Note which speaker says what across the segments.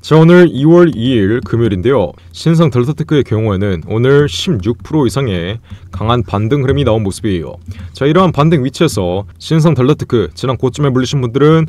Speaker 1: 자, 오늘 2월 2일 금요일인데요. 신성 델타테크의 경우에는 오늘 16% 이상의 강한 반등 흐름이 나온 모습이에요. 자, 이러한 반등 위치에서 신성 델타테크 지난 고점에 물리신 분들은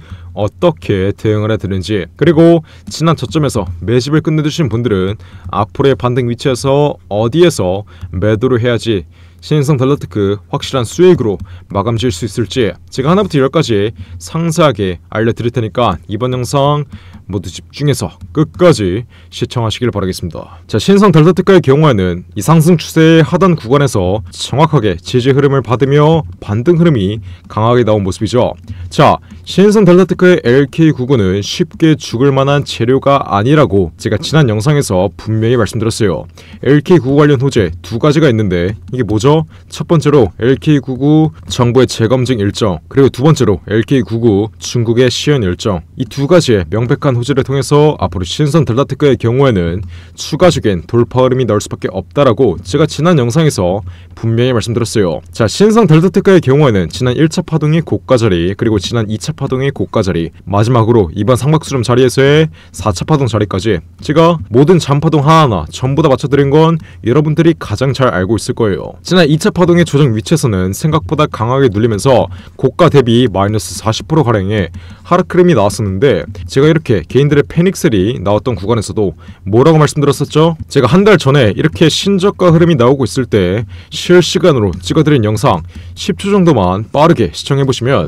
Speaker 1: 어떻게 대응을 해야 되는지, 그리고 지난 저점에서 매집을 끝내주신 분들은 앞으로의 반등 위치에서 어디에서 매도를 해야지 신성 델타테크 확실한 수익으로 마감 지을 수 있을지 제가 하나부터 10까지 상세하게 알려드릴 테니까 이번 영상 모두 집중해서 끝까지 시청하시길 바라겠습니다. 자, 신성 델타테크의 경우에는 이 상승 추세의 하단 구간에서 정확하게 지지 흐름을 받으며 반등 흐름이 강하게 나온 모습이죠. 자, 신성 델타테크의 LK99는 쉽게 죽을 만한 재료가 아니라고 제가 지난 영상에서 분명히 말씀드렸어요. LK99 관련 호재 두 가지가 있는데 이게 뭐죠? 첫 번째로 LK99 정부의 재검증 일정, 그리고 두 번째로 LK99 중국의 시연 일정, 이 두 가지의 명백한 호재를 통해서 앞으로 신성 델타테크의 경우에는 추가적인 돌파 흐름이 나올 수밖에 없다라고 제가 지난 영상에서 분명히 말씀드렸어요. 자, 신성 델타테크의 경우에는 지난 1차 파동의 고가 자리, 그리고 지난 2차 파동의 고가 자리, 마지막으로 이번 상박수렴 자리에서의 4차 파동 자리까지 제가 모든 잔파동 하나하나 전부 다 맞춰드린 건 여러분들이 가장 잘 알고 있을 거예요. 지난 2차 파동의 조정 위치에서는 생각보다 강하게 눌리면서 고가 대비 마이너스 40%가량의 하락 흐름이 나왔었는데, 제가 이렇게 개인들의 패닉셀이 나왔던 구간에서도 뭐라고 말씀드렸었죠? 제가 한 달 전에 이렇게 신저가 흐름이 나오고 있을 때 실시간으로 찍어드린 영상 10초 정도만 빠르게 시청해보시면,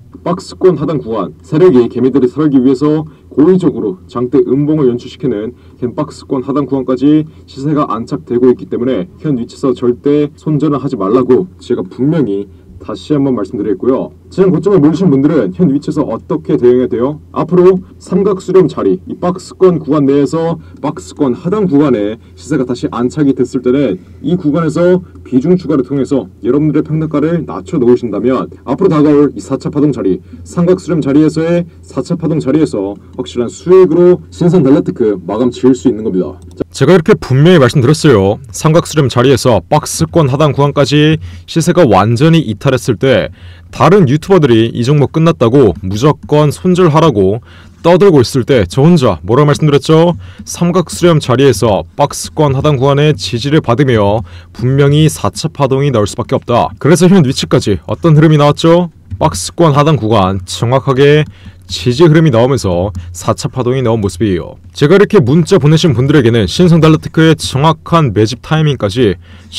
Speaker 1: 박스권 하단 구간, 세력이 개미들을 살기 위해서 고의적으로 장대 음봉을 연출시키는 현 박스권 하단 구간까지 시세가 안착되고 있기 때문에 현 위치에서 절대 손절을 하지 말라고 제가 분명히 다시 한번 말씀드리겠고요. 지난 고점에 몰리신 분들은 현 위치에서 어떻게 대응해야 돼요? 앞으로 삼각수렴 자리, 이 박스권 구간 내에서 박스권 하단 구간에 시세가 다시 안착이 됐을 때는 이 구간에서 비중 추가를 통해서 여러분들의 평단가를 낮춰 놓으신다면 앞으로 다가올 이 4차 파동 자리, 삼각수렴 자리에서의 4차 파동 자리에서 확실한 수익으로 신성 델타테크 마감 지을 수 있는 겁니다. 제가 이렇게 분명히 말씀드렸어요. 삼각수렴 자리에서 박스권 하단 구간까지 시세가 완전히 이탈했을 때 다른 유튜버들이 이 종목 끝났다고 무조건 손절하라고 떠들고 있을 때 저 혼자 뭐라고 말씀드렸죠? 삼각수렴 자리에서 박스권 하단 구간의 지지를 받으며 분명히 4차 파동이 나올 수밖에 없다. 그래서 현 위치까지 어떤 흐름이 나왔죠? 박스권 하단 구간 정확하게 지지 흐름이 나오면서 4차 파동이 나온 모습이에요. 제가 이렇게 문자 보내신 분들에게는 신성 델타테크의 정확한 매집 타이밍까지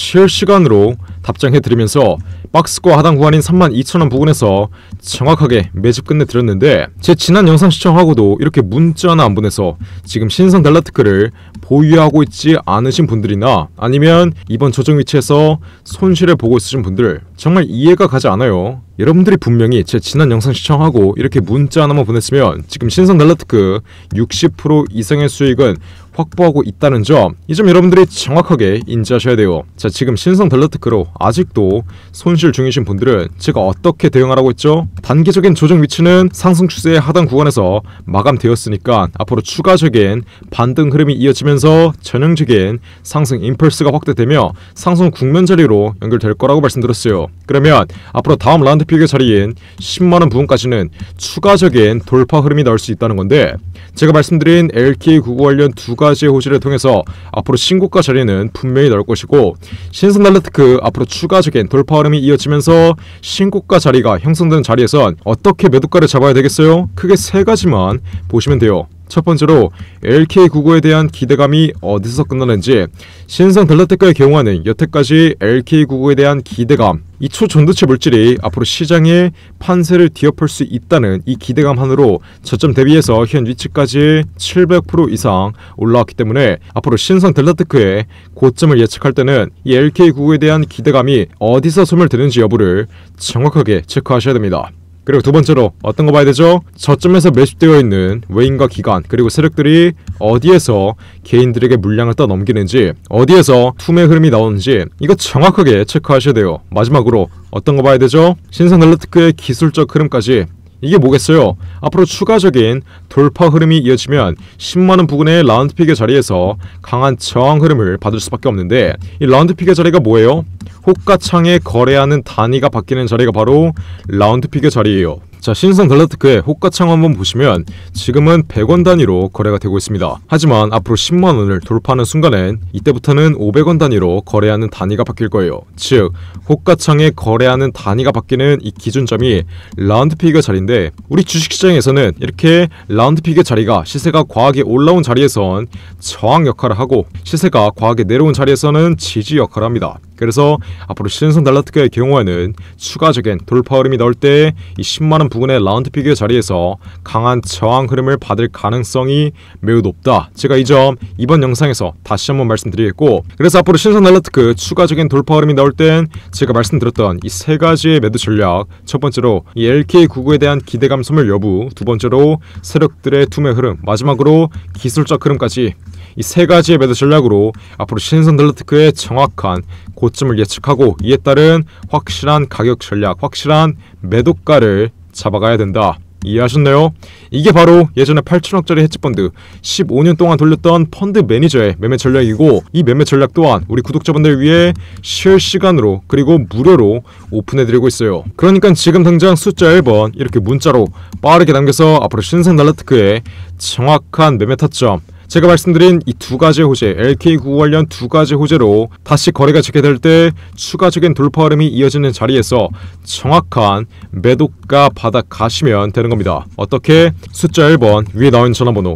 Speaker 1: 실시간으로 답장해드리면서 박스권 하단 구간인 32,000원 부근에서 정확하게 매집 끝내드렸는데, 제 지난 영상 시청하고도 이렇게 문자 하나 안 보내서 지금 신성 델타테크를 보유하고 있지 않으신 분들이나 아니면 이번 조정 위치에서 손실을 보고 있으신 분들 정말 이해가 가지 않아요. 여러분들이 분명히 제 지난 영상 시청하고 이렇게 문자 하나만 보냈으면 지금 신성 델타테크 60% 이상의 수익은 확보하고 있다는 점, 이 점 여러분들이 정확하게 인지하셔야 돼요. 자, 지금 신성 델타테크로 아직도 손실 중이신 분들은 제가 어떻게 대응하라고 했죠? 단기적인 조정 위치는 상승 추세의 하단 구간에서 마감되었으니까 앞으로 추가적인 반등 흐름이 이어지면서 전형적인 상승 임펄스가 확대되며 상승 국면 자리로 연결될 거라고 말씀드렸어요. 그러면 앞으로 다음 라운드 피겨 자리인 10만원 부분까지는 추가적인 돌파 흐름이 나올 수 있다는 건데, 제가 말씀드린 LK99 관련 두 가지의 호재를 통해서 앞으로 신고가 자리는 분명히 나올 것이고, 신성 델타테크 앞으로 추가적인 돌파 흐름이 이어지면서 신고가 자리가 형성되는 자리에선 어떻게 매도가를 잡아야 되겠어요? 크게 세 가지만 보시면 돼요. 첫 번째로 LK99에 대한 기대감이 어디서 끝나는지, 신성 델타테크의 경우에는 여태까지 LK99에 대한 기대감, 이 초전도체 물질이 앞으로 시장에 판세를 뒤엎을 수 있다는 이 기대감만으로 저점 대비해서 현 위치까지 700% 이상 올라왔기 때문에 앞으로 신성 델타테크의 고점을 예측할 때는 이 LK99에 대한 기대감이 어디서 소멸되는지 여부를 정확하게 체크하셔야 됩니다. 그리고 두 번째로 어떤 거 봐야 되죠? 저점에서 매집되어 있는 외인과 기관, 그리고 세력들이 어디에서 개인들에게 물량을 떠넘기는지, 어디에서 투매 흐름이 나오는지 이거 정확하게 체크하셔야 돼요. 마지막으로 어떤 거 봐야 되죠? 신성 델타테크의 기술적 흐름까지. 이게 뭐겠어요? 앞으로 추가적인 돌파 흐름이 이어지면 10만원 부근의 라운드 피겨 자리에서 강한 저항 흐름을 받을 수밖에 없는데, 이 라운드 피겨 자리가 뭐예요? 호가창에 거래하는 단위가 바뀌는 자리가 바로 라운드 피겨 자리예요. 자, 신성 델라테크의 호가창 한번 보시면 지금은 100원 단위로 거래가 되고 있습니다. 하지만 앞으로 10만원을 돌파하는 순간엔 이때부터는 500원 단위로 거래하는 단위가 바뀔 거예요. 즉 호가창에 거래하는 단위가 바뀌는 이 기준점이 라운드 피겨 자리인데, 우리 주식시장에서는 이렇게 라운드 피겨 자리가 시세가 과하게 올라온 자리에선 저항 역할을 하고 시세가 과하게 내려온 자리에서는 지지 역할을 합니다. 그래서 앞으로 신성 델라테크의 경우에는 추가적인 돌파 흐름이 나올 때 이 10만원 부근의 라운드 피겨 자리에서 강한 저항 흐름을 받을 가능성이 매우 높다. 제가 이 점 이번 영상에서 다시 한번 말씀드리겠고, 그래서 앞으로 신성 델라테크 추가적인 돌파 흐름이 나올 땐 제가 말씀드렸던 이 세 가지의 매도 전략, 첫 번째로 이 LK99에 대한 기대감 소멸 여부, 두 번째로 세력들의 투매 흐름, 마지막으로 기술적 흐름까지 이 세 가지의 매도 전략으로 앞으로 신성 델라테크의 정확한 고점을 예측하고 이에 따른 확실한 가격 전략, 확실한 매도가를 잡아가야 된다. 이해하셨나요? 이게 바로 예전에 8천억짜리 헤지펀드 15년 동안 돌렸던 펀드 매니저의 매매 전략이고, 이 매매 전략 또한 우리 구독자분들 위해 실시간으로 그리고 무료로 오픈해드리고 있어요. 그러니까 지금 당장 숫자 1번 이렇게 문자로 빠르게 남겨서 앞으로 신성 델라테크의 정확한 매매 타점, 제가 말씀드린 이 두 가지 호재, LK99 관련 두 가지 호재로 다시 거래가 재개될 때 추가적인 돌파 흐름이 이어지는 자리에서 정확한 매도가 받아가시면 되는 겁니다. 어떻게? 숫자 1번 위에 나온 전화번호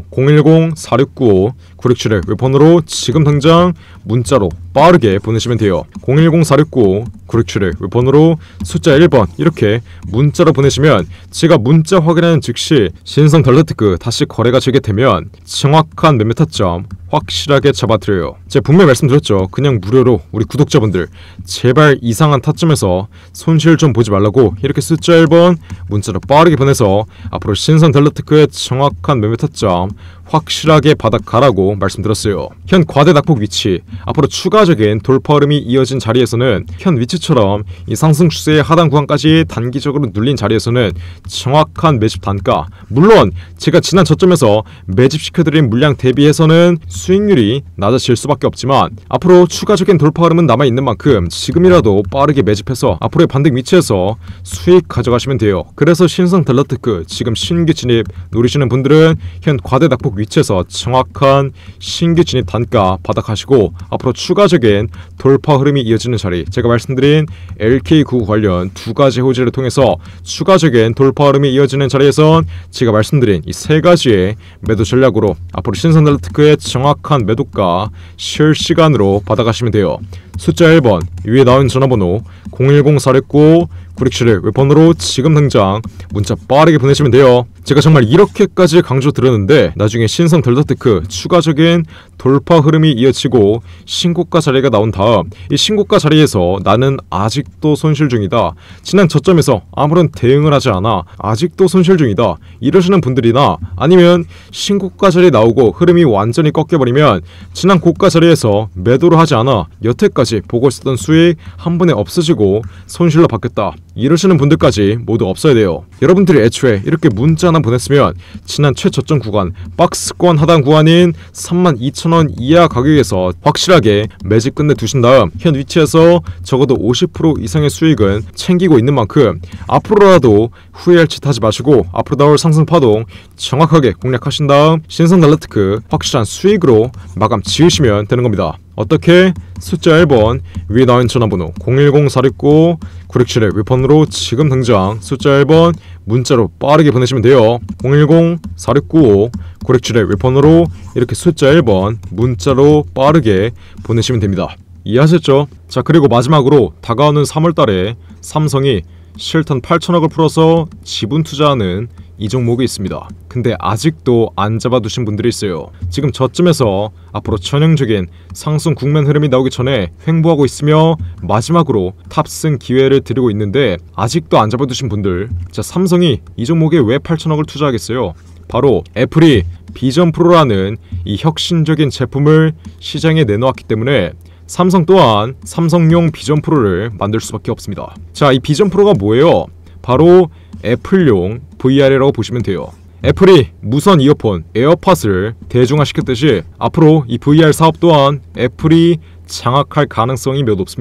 Speaker 1: 010-4695-9671 웹폰으로 지금 당장 문자로 빠르게 보내시면 돼요. 010-4695-9671 웹폰으로 숫자 1번 이렇게 문자로 보내시면 제가 문자 확인하는 즉시 신성 델라테크 다시 거래가 재개되면 정확한 매매 타점 확실하게 잡아드려요. 제가 분명히 말씀드렸죠. 그냥 무료로 우리 구독자분들 제발 이상한 타점에서 손실 좀 보지 말라고 이렇게 숫자 1번 문자로 빠르게 보내서 앞으로 신성 델라테크의 정확한 매매 타점 확실하게 받아가라고 말씀드렸어요. 현 과대 낙폭 위치, 앞으로 추가적인 돌파 흐름이 이어진 자리에서는 현 위치처럼 이 상승 추세의 하단 구간까지 단기적으로 눌린 자리에서는 정확한 매집 단가, 물론 제가 지난 저점에서 매집시켜드린 물량 대비해서는 수익률이 낮아질 수밖에 없지만 앞으로 추가적인 돌파 흐름은 남아있는 만큼 지금이라도 빠르게 매집해서 앞으로의 반등 위치에서 수익 가져가시면 돼요. 그래서 신성 델라테크 지금 신규 진입 노리시는 분들은 현 과대 낙폭 위치에서 정확한 신규 진입 단가 받아가시고 앞으로 추가적인 돌파 흐름이 이어지는 자리, 제가 말씀드린 LK99 관련 두 가지 호재를 통해서 추가적인 돌파 흐름이 이어지는 자리에선 제가 말씀드린 이 세 가지의 매도 전략으로 앞으로 신성 델라테크의 정확한 매도가 실시간으로 받아가시면 돼요. 숫자 1번 위에 나온 전화번호 010-469-9671 웹폰으로 지금 당장 문자 빠르게 보내시면 돼요. 제가 정말 이렇게까지 강조드렸는데 나중에 신성 델라테크 추가적인 돌파 흐름이 이어지고 신고가 자리가 나온 다음 이 신고가 자리에서 나는 아직도 손실 중이다, 지난 저점에서 아무런 대응을 하지 않아 아직도 손실 중이다 이러시는 분들이나, 아니면 신고가 자리 나오고 흐름이 완전히 꺾여버리면 지난 고가 자리에서 매도를 하지 않아 여태까지 보고 있었던 수익 한 번에 없어지고 손실로 바뀌었다 이러시는 분들까지 모두 없어야 돼요. 여러분들이 애초에 이렇게 문자 하나 보냈으면 지난 최저점 구간, 박스권 하단 구간인 32,000원 이하 가격에서 확실하게 매집 끝내 두신 다음 현 위치에서 적어도 50% 이상의 수익은 챙기고 있는 만큼 앞으로라도 후회할 짓 하지 마시고 앞으로 나올 상승 파동 정확하게 공략하신 다음 신성 델라테크 확실한 수익으로 마감 지으시면 되는 겁니다. 어떻게? 숫자 1번 위에 나온 전화번호 010-469-9671 웹폰으로 지금 당장 숫자 1번 문자로 빠르게 보내시면 돼요. 010-4695-9671 웹폰으로 이렇게 숫자 1번 문자로 빠르게 보내시면 됩니다. 이해하셨죠? 자, 그리고 마지막으로 다가오는 3월달에 삼성이 실탄 8천억을 풀어서 지분 투자하는 이 종목이 있습니다. 근데 아직도 안 잡아두신 분들이 있어요. 지금 저쯤에서 앞으로 전형적인 상승 국면 흐름이 나오기 전에 횡보하고 있으며 마지막으로 탑승 기회를 드리고 있는데 아직도 안 잡아두신 분들, 자, 삼성이 이 종목에 왜 8천억을 투자하겠어요? 바로 애플이 비전 프로라는 이 혁신적인 제품을 시장에 내놓았기 때문에 삼성 또한 삼성용 비전 프로를 만들 수밖에 없습니다. 자, 이 비전 프로가 뭐예요? 바로 애플용 VR이라고 보시면 돼요. 애플이 무선 이어폰 에어팟을 대중화시켰듯이 앞으로 이 VR 사업 또한 애플이 장악할 가능성이 매우 높습니다.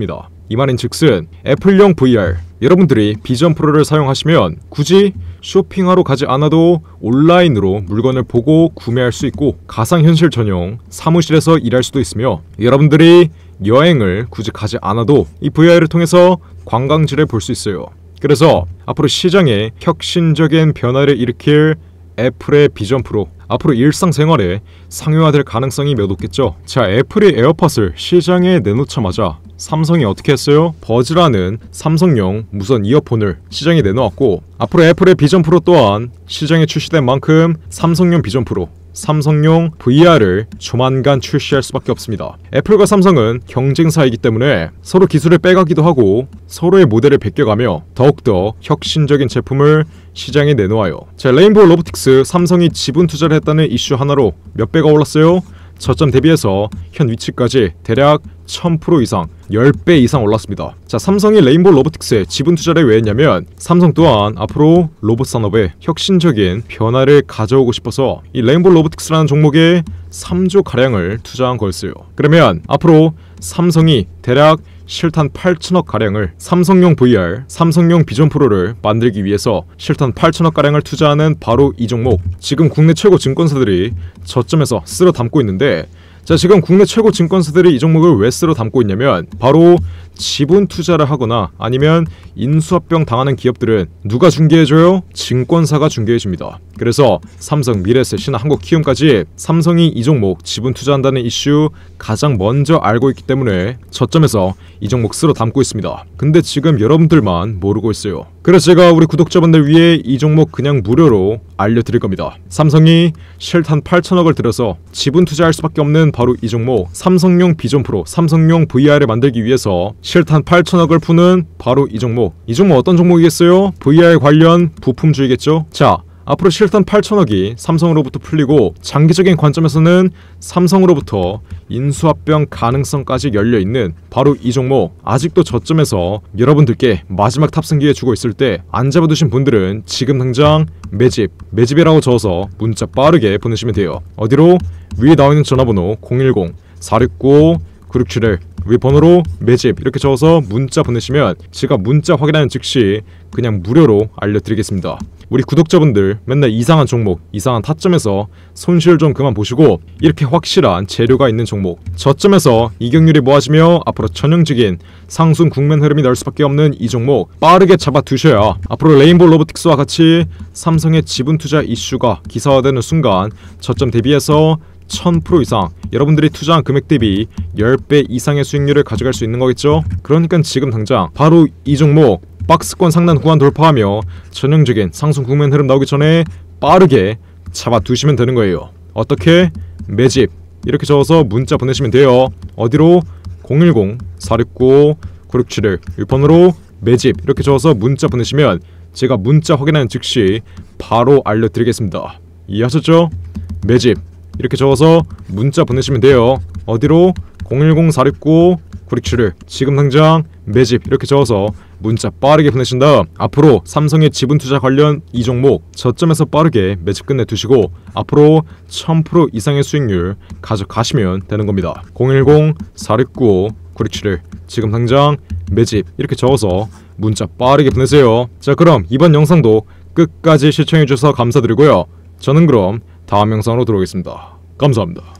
Speaker 1: 이 말인즉슨 애플용 VR, 여러분들이 비전 프로를 사용하시면 굳이 쇼핑하러 가지 않아도 온라인으로 물건을 보고 구매할 수 있고 가상현실 전용 사무실에서 일할 수도 있으며 여러분들이 여행을 굳이 가지 않아도 이 VR을 통해서 관광지를 볼 수 있어요. 그래서 앞으로 시장에 혁신적인 변화를 일으킬 애플의 비전 프로, 앞으로 일상생활에 상용화될 가능성이 매우 높겠죠. 자, 애플이 에어팟을 시장에 내놓자마자 삼성이 어떻게 했어요? 버즈라는 삼성용 무선 이어폰을 시장에 내놓았고, 앞으로 애플의 비전 프로 또한 시장에 출시된 만큼 삼성용 비전 프로, 삼성용 VR을 조만간 출시할 수밖에 없습니다. 애플과 삼성은 경쟁사이기 때문에 서로 기술을 빼가기도 하고 서로의 모델을 베껴가며 더욱더 혁신적인 제품을 시장에 내놓아요. 자, 레인보우 로보틱스 삼성이 지분 투자를 했다는 이슈 하나로 몇 배가 올랐어요? 저점 대비해서 현 위치까지 대략 1000% 이상, 10배 이상 올랐습니다. 자, 삼성이 레인보우 로보틱스에 지분 투자를 왜 했냐면 삼성 또한 앞으로 로봇 산업에 혁신적인 변화를 가져오고 싶어서 이 레인보우 로보틱스라는 종목에 3조 가량을 투자한 거였어요. 그러면 앞으로 삼성이 대략 실탄 8천억 가량을 삼성용 VR, 삼성용 비전 프로를 만들기 위해서 실탄 8천억 가량을 투자하는 바로 이 종목, 지금 국내 최고 증권사들이 저점에서 쓸어 담고 있는데, 자, 지금 국내 최고 증권사들이 이 종목을 왜 쓸어 담고 있냐면 바로 지분 투자를 하거나 아니면 인수합병 당하는 기업들은 누가 중개해줘요? 증권사가 중개해줍니다. 그래서 삼성, 미래에셋, 신한, 한국키움까지 삼성이 이 종목 지분 투자한다는 이슈 가장 먼저 알고 있기 때문에 저점에서 이 종목 쓸어 담고 있습니다. 근데 지금 여러분들만 모르고 있어요. 그래서 제가 우리 구독자분들 위해 이 종목 그냥 무료로 알려드릴 겁니다. 삼성이 실탄 8천억을 들여서 지분 투자할 수밖에 없는 바로 이 종목, 삼성용 비전 프로, 삼성용 VR을 만들기 위해서 실탄 8천억을 푸는 바로 이 종목. 이 종목 어떤 종목이겠어요? VR 관련 부품주이겠죠? 자, 앞으로 실탄 8천억이 삼성으로부터 풀리고 장기적인 관점에서는 삼성으로부터 인수합병 가능성까지 열려있는 바로 이 종목, 아직도 저점에서 여러분들께 마지막 탑승기에 주고 있을 때 안 잡아두신 분들은 지금 당장 매집이라고 적어서 문자 빠르게 보내시면 돼요. 어디로? 위에 나와있는 전화번호 010-469-9671 위 번호로 매집 이렇게 적어서 문자 보내시면 제가 문자 확인하는 즉시 그냥 무료로 알려드리겠습니다. 우리 구독자분들 맨날 이상한 종목, 이상한 타점에서 손실 좀 그만 보시고 이렇게 확실한 재료가 있는 종목, 저점에서 이격률이 모아지며 앞으로 전형적인 상승 국면 흐름이 나올 수밖에 없는 이 종목 빠르게 잡아두셔야 앞으로 레인보우 로보틱스와 같이 삼성의 지분 투자 이슈가 기사화되는 순간 저점 대비해서 1000% 이상, 여러분들이 투자한 금액 대비 10배 이상의 수익률을 가져갈 수 있는 거겠죠? 그러니까 지금 당장 바로 이 종목 박스권 상단 구간 돌파하며 전형적인 상승 국면 흐름 나오기 전에 빠르게 잡아두시면 되는 거예요. 어떻게? 매집 이렇게 적어서 문자 보내시면 돼요. 어디로? 010-469-9671 1번으로 매집 이렇게 적어서 문자 보내시면 제가 문자 확인하는 즉시 바로 알려드리겠습니다. 이해하셨죠? 매집 이렇게 적어서 문자 보내시면 돼요. 어디로? 010-469-9671 지금 당장 매집 이렇게 적어서 문자 빠르게 보내신 다음 앞으로 삼성의 지분 투자 관련 이 종목 저점에서 빠르게 매집 끝내 두시고 앞으로 1000% 이상의 수익률 가져가시면 되는 겁니다. 010-469-9671 지금 당장 매집 이렇게 적어서 문자 빠르게 보내세요. 자, 그럼 이번 영상도 끝까지 시청해주셔서 감사드리고요. 저는 그럼 다음 영상으로 돌아오겠습니다. 감사합니다.